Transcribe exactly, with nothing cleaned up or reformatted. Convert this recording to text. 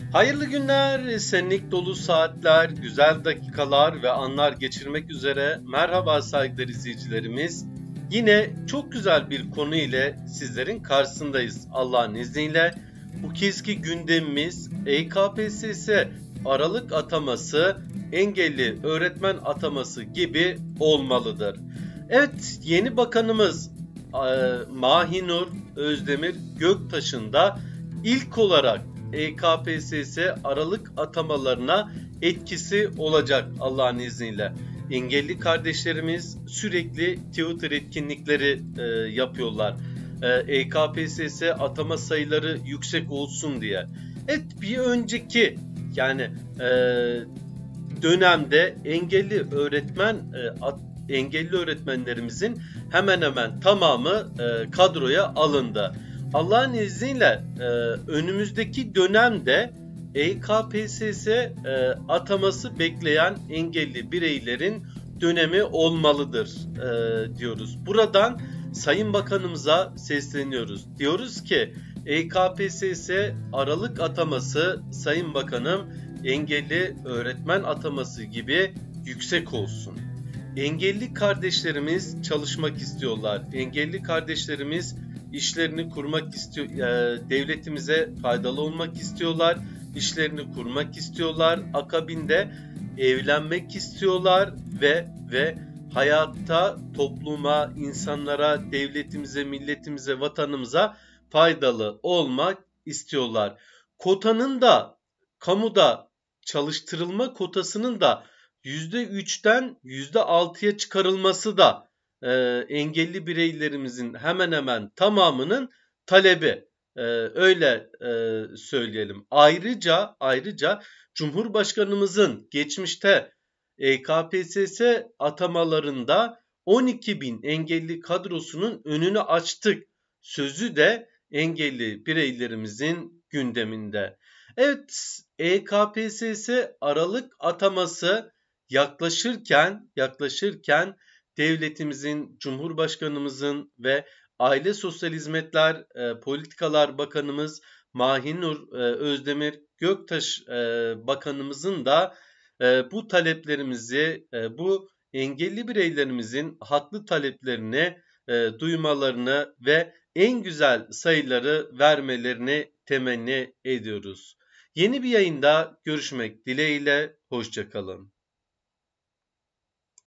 Hayırlı günler, esenlik dolu saatler, güzel dakikalar ve anlar geçirmek üzere merhaba saygıdeğer izleyicilerimiz. Yine çok güzel bir konu ile sizlerin karşısındayız Allah'ın izniyle. Bu kezdeki gündemimiz E K P S S aralık ataması, engelli öğretmen ataması gibi olmalıdır. Evet, yeni bakanımız Mahinur Özdemir Göktaş'ın da ilk olarak E K P S S aralık atamalarına etkisi olacak Allah'ın izniyle. Engelli kardeşlerimiz sürekli Twitter etkinlikleri e, yapıyorlar. E, E K P S S atama sayıları yüksek olsun diye. Evet, bir önceki yani e, dönemde engelli öğretmen e, at, engelli öğretmenlerimizin hemen hemen tamamı e, kadroya alındı. Allah'ın izniyle e, önümüzdeki dönemde E K P S S e, ataması bekleyen engelli bireylerin dönemi olmalıdır e, diyoruz. Buradan Sayın Bakanımıza sesleniyoruz. Diyoruz ki E K P S S aralık ataması Sayın Bakanım engelli öğretmen ataması gibi yüksek olsun. Engelli kardeşlerimiz çalışmak istiyorlar. Engelli kardeşlerimiz işlerini kurmak istiyor, devletimize faydalı olmak istiyorlar, işlerini kurmak istiyorlar, akabinde evlenmek istiyorlar ve ve hayatta topluma, insanlara, devletimize, milletimize, vatanımıza faydalı olmak istiyorlar. Kotanın da, kamuda çalıştırılma kotasının da yüzde üçten yüzde altıya çıkarılması da e, engelli bireylerimizin hemen hemen tamamının talebi. E, öyle e, söyleyelim. Ayrıca ayrıca Cumhurbaşkanımızın geçmişte E K P S S atamalarında on iki bin engelli kadrosunun önünü açtık sözü de engelli bireylerimizin gündeminde. Evet, E K P S S aralık ataması yaklaşırken yaklaşırken devletimizin, Cumhurbaşkanımızın ve Aile Sosyal Hizmetler e, Politikalar Bakanımız Mahinur e, Özdemir Göktaş e, Bakanımızın da e, bu taleplerimizi, e, bu engelli bireylerimizin haklı taleplerini e, duymalarını ve en güzel sayıları vermelerini temenni ediyoruz. Yeni bir yayında görüşmek dileğiyle, hoşça kalın.